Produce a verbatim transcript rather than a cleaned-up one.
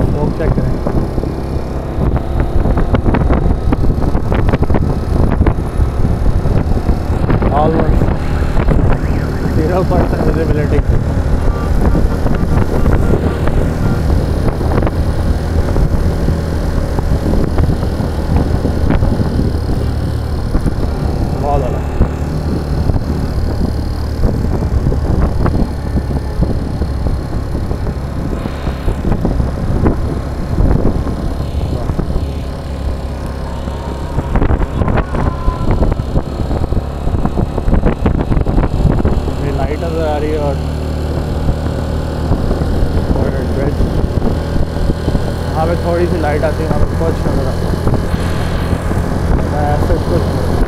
Smoke check करें। Almost zero percent visibility. बहुत ज़्यादा। लाइट नज़र आ रही है और ब्रिज यहाँ पे थोड़ी सी लाइट आती है, यहाँ पे कुछ नज़र आता है, ऐसे कुछ नहीं।